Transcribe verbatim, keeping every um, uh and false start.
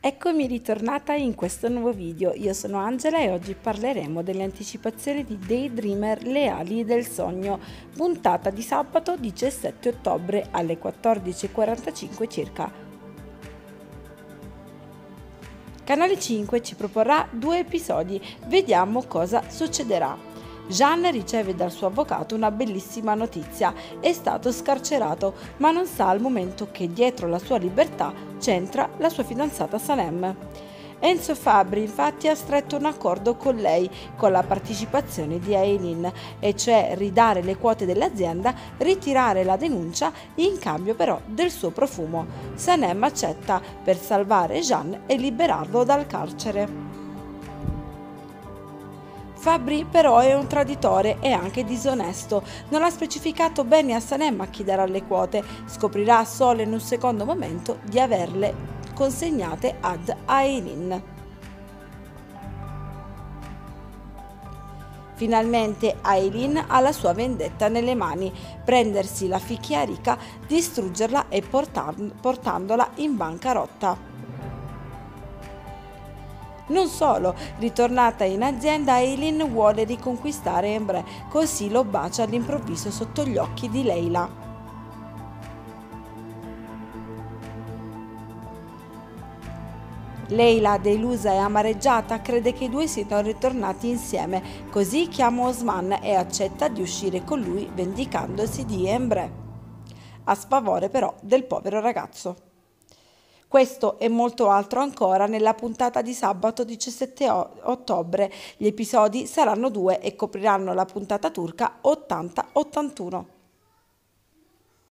Eccomi ritornata in questo nuovo video. Io sono Angela e oggi parleremo delle anticipazioni di Daydreamer Le ali del sogno, puntata di sabato diciassette ottobre alle quattordici e quarantacinque circa. Canale cinque ci proporrà due episodi, vediamo cosa succederà. Jean riceve dal suo avvocato una bellissima notizia: è stato scarcerato, ma non sa al momento che dietro la sua libertà c'entra la sua fidanzata Sanem. Enzo Fabbri infatti ha stretto un accordo con lei, con la partecipazione di Aileen, e cioè ridare le quote dell'azienda, ritirare la denuncia in cambio però del suo profumo. Sanem accetta per salvare Jean e liberarlo dal carcere. Fabbri però è un traditore e anche disonesto, non ha specificato bene a Sanem a chi darà le quote, scoprirà solo in un secondo momento di averle consegnate ad Aileen. Finalmente Aileen ha la sua vendetta nelle mani: prendersi la fichia ricca, distruggerla e portandola in bancarotta. Non solo, ritornata in azienda, Aileen vuole riconquistare Embre, così lo bacia all'improvviso sotto gli occhi di Leila. Leila, delusa e amareggiata, crede che i due siano ritornati insieme, così chiama Osman e accetta di uscire con lui vendicandosi di Embre, a sfavore però del povero ragazzo. Questo e molto altro ancora nella puntata di sabato diciassette ottobre. Gli episodi saranno due e copriranno la puntata turca ottanta ottantuno.